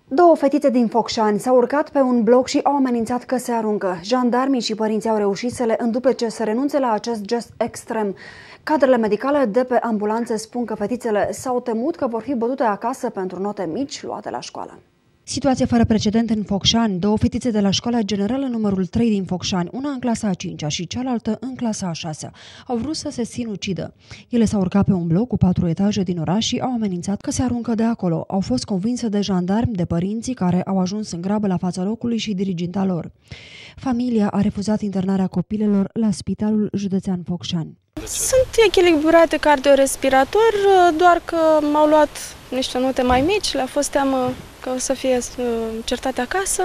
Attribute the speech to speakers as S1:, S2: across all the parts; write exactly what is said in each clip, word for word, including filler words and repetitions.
S1: Două fetițe din Focșani s-au urcat pe un bloc și au amenințat că se aruncă. Jandarmii și părinții au reușit să le înduplece să renunțe la acest gest extrem. Cadrele medicale de pe ambulanțe spun că fetițele s-au temut că vor fi bătute acasă pentru note mici luate la școală. Situație fără precedent în Focșani. Două fetițe de la școala generală numărul trei din Focșani, una în clasa a cincea și cealaltă în clasa a șasea, au vrut să se sinucidă. Ele s-au urcat pe un bloc cu patru etaje din oraș și au amenințat că se aruncă de acolo. Au fost convinse de jandarmi, de părinții care au ajuns în grabă la fața locului și diriginta lor. Familia a refuzat internarea copilelor la Spitalul Județean Focșani.
S2: Sunt echilibrate cardiorespirator, doar că m-au luat niște note mai mici, le-a fost teamă că o să fie certate acasă.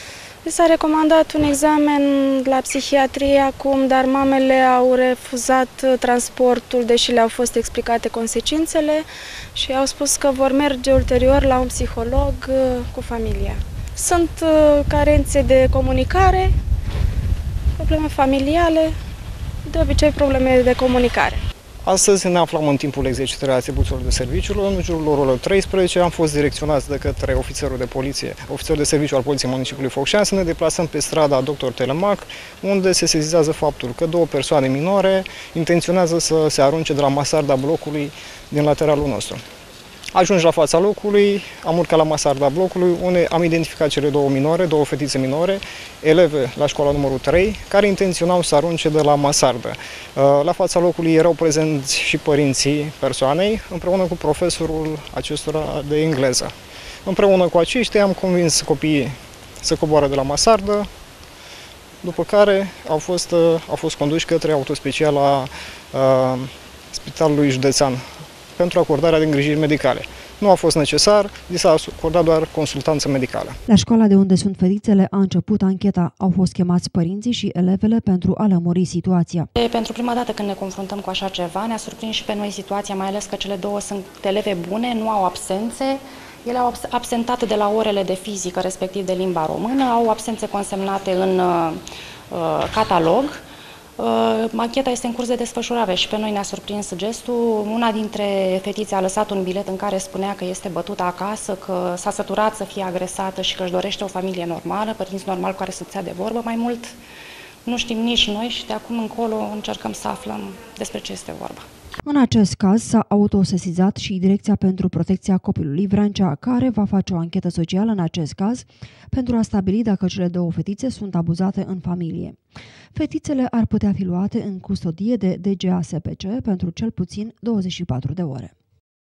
S2: Mi s-a recomandat un examen la psihiatrie acum, dar mamele au refuzat transportul, deși le-au fost explicate consecințele și au spus că vor merge ulterior la un psiholog cu familia. Sunt carențe de comunicare, probleme familiale, de obicei probleme de comunicare.
S3: Astăzi ne aflăm în timpul exercitării atribuțiilor de serviciu. În jurul orelor treisprezece am fost direcționați de către ofițerul de poliție, ofițerul de serviciu al Poliției Municipiului Focșani să ne deplasăm pe strada doctor Telemac, unde se sesizează faptul că două persoane minore intenționează să se arunce de la masarda blocului din lateralul nostru. Ajungi la fața locului, am urcat la masarda blocului, unde am identificat cele două minore, două fetițe minore, eleve la școala numărul trei, care intenționau să arunce de la masardă. La fața locului erau prezenți și părinții persoanei, împreună cu profesorul acestora de engleză. Împreună cu aceștia am convins copiii să coboare de la masardă, după care au fost, au fost conduși către autospeciala uh, Spitalului Județean pentru acordarea de îngrijiri medicale. Nu a fost necesar, li s-a acordat doar consultanță medicală.
S1: La școala de unde sunt fetițele a început ancheta. Au fost chemați părinții și elevele pentru a lămuri situația.
S4: Pentru prima dată când ne confruntăm cu așa ceva, ne-a surprins și pe noi situația, mai ales că cele două sunt eleve bune, nu au absențe. Ele au absentat de la orele de fizică, respectiv de limba română, au absențe consemnate în uh, catalog. Ancheta este în curs de desfășurare și pe noi ne-a surprins gestul. Una dintre fetițe a lăsat un bilet în care spunea că este bătută acasă, că s-a săturat să fie agresată și că își dorește o familie normală, părinți normal cu care să stea de vorbă. Mai mult nu știm nici noi și de acum încolo încercăm să aflăm despre ce este vorba.
S1: În acest caz s-a autosesizat și Direcția pentru Protecția Copilului Vrancea, care va face o anchetă socială în acest caz pentru a stabili dacă cele două fetițe sunt abuzate în familie. Fetițele ar putea fi luate în custodie de D G A S P C pentru cel puțin douăzeci și patru de ore.